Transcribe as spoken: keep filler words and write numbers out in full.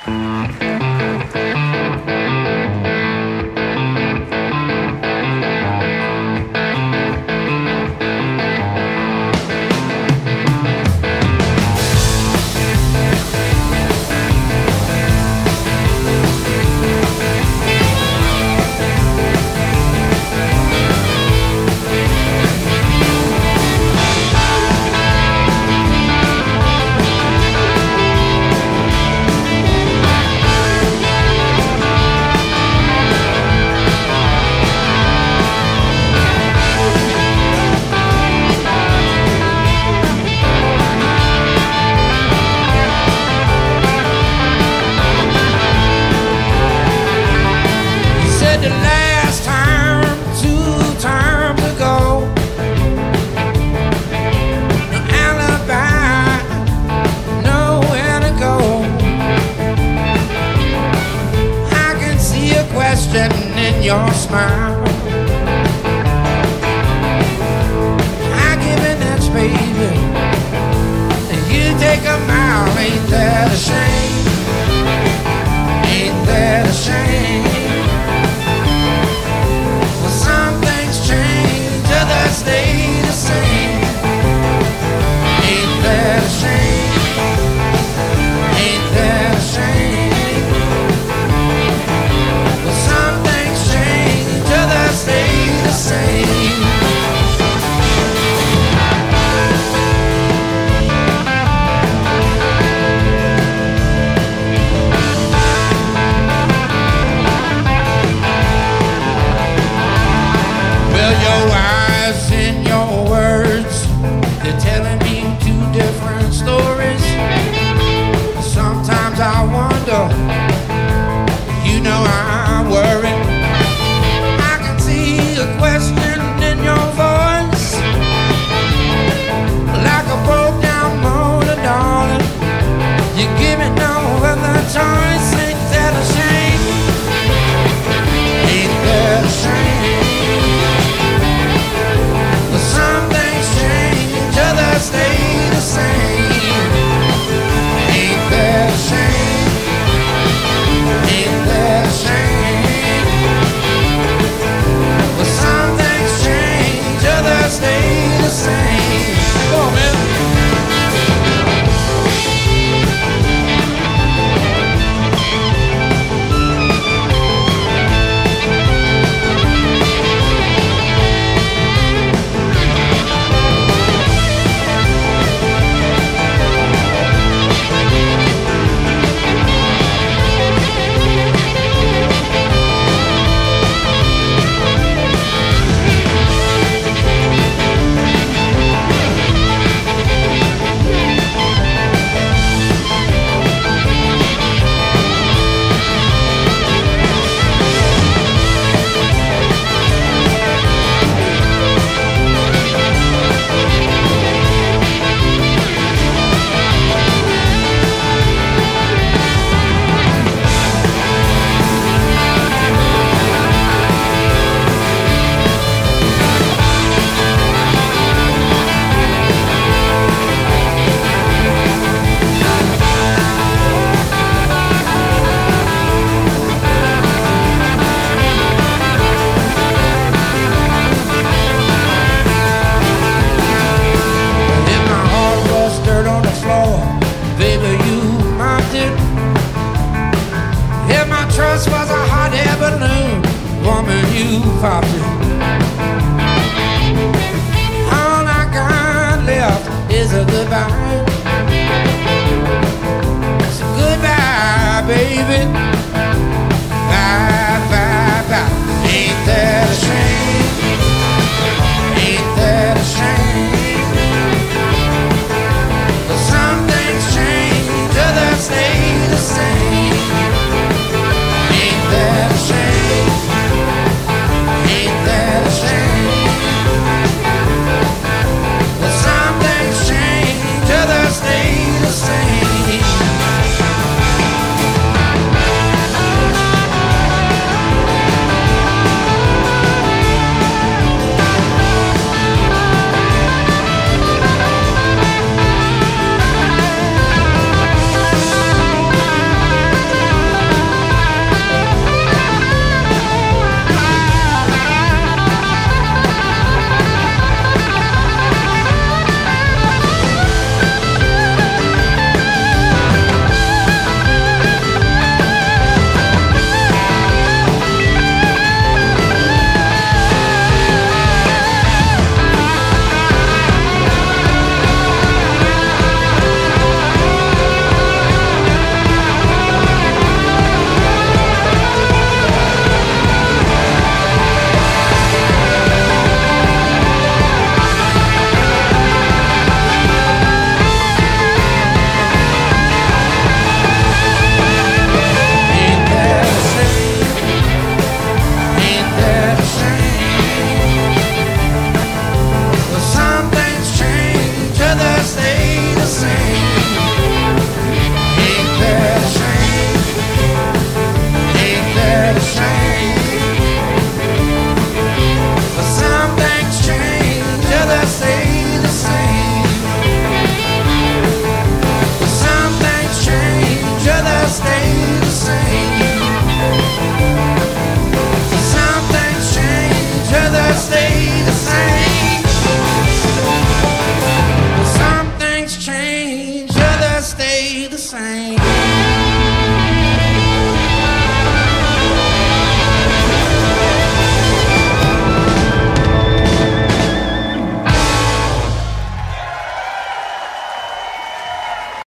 The last time, two times ago, no alibi, nowhere to go. I can see a question in your smile. I give an inch, baby, and you take a mile. Ain't that a shame? Ain't that a shame? Stay the same. Ain't that a shame? Ain't that a shame? But some things change, others stay the same. Well, your eyes in your words, they're telling me two different stories. Sometimes I wonder, you know I worry. I can see a question in your voice, like a broke down motor, darling. You give me no other choice. Ain't that a shame? Ain't that a shame? Some things change, others stay the same. Ain't that a shame? Ain't that a shame? But some things change, others stay the same. Come on, man. Trust was a hot air balloon, woman, you popped it. All I got left is a goodbye. So goodbye, baby.